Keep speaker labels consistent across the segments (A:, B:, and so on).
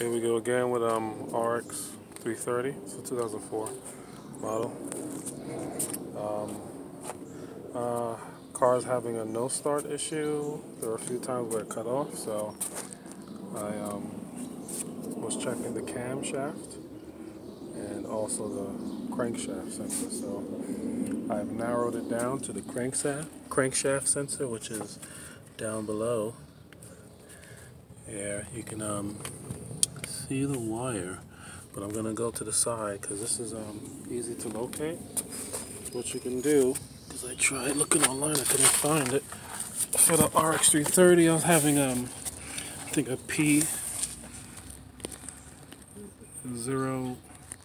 A: Here we go again with RX 330. It's a 2004 model. Car's having a no start issue. There were a few times where it cut off, so I was checking the camshaft and also the crankshaft sensor. So I've narrowed it down to the crankshaft sensor, which is down below. Here you can see the wire, but I'm gonna go to the side because this is easy to locate. What you can do is I tried looking online, I couldn't find it. For the RX 330, I was having I think a P00.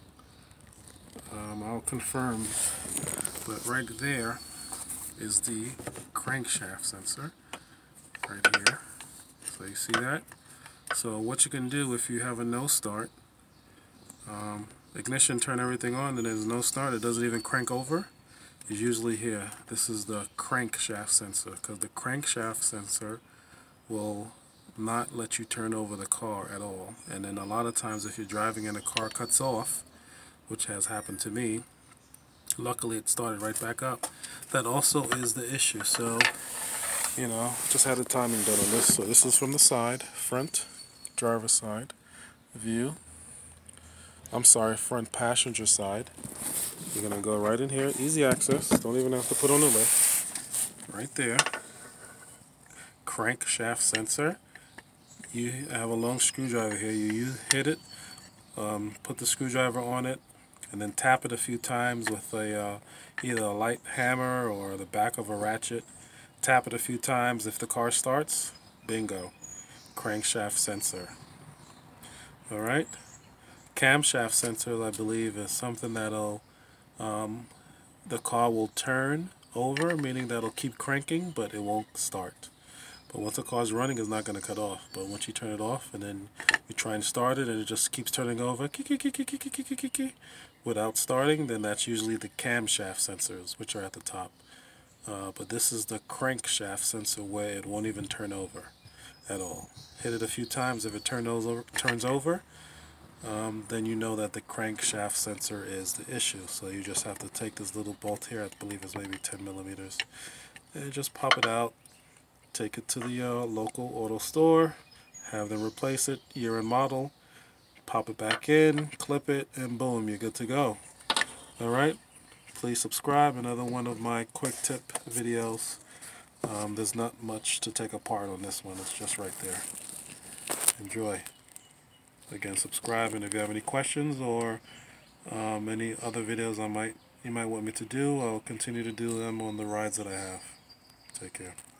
A: I'll confirm, but right there is the crankshaft sensor right here. So you see that? So what you can do if you have a no start, ignition, turn everything on, and there's no start, it doesn't even crank over, is usually here. This is the crankshaft sensor, because the crankshaft sensor will not let you turn over the car at all. And then a lot of times if you're driving and the car cuts off, which has happened to me, luckily it started right back up, that also is the issue. So, you know, just had the timing done on this. So this is from the side, front driver's side view. I'm sorry, front passenger side. You're gonna go right in here, easy access, don't even have to put on the lift. Right there, crankshaft sensor. You have a long screwdriver here, you hit it, put the screwdriver on it, and then tap it a few times with a either a light hammer or the back of a ratchet. Tap it a few times. If the car starts, bingo, crankshaft sensor. Alright, camshaft sensor, I believe, is something that'll the car will turn over, meaning that'll keep cranking, but it won't start. But once the car's running, it's not going to cut off. But once you turn it off and then you try and start it and it just keeps turning over without starting, then that's usually the camshaft sensors, which are at the top. But this is the crankshaft sensor where it won't even turn over at all. Hit it a few times. If it turns over, then you know that the crankshaft sensor is the issue. So you just have to take this little bolt here, I believe it's maybe 10 millimeters, and just pop it out. Take it to the local auto store, have them replace it, year and model, pop it back in, clip it, and boom, you're good to go. Alright, please subscribe. Another one of my quick tip videos. There's not much to take apart on this one, it's just right there. Enjoy. Again, subscribe, and if you have any questions or any other videos you might want me to do, I'll continue to do them on the rides that I have. Take care.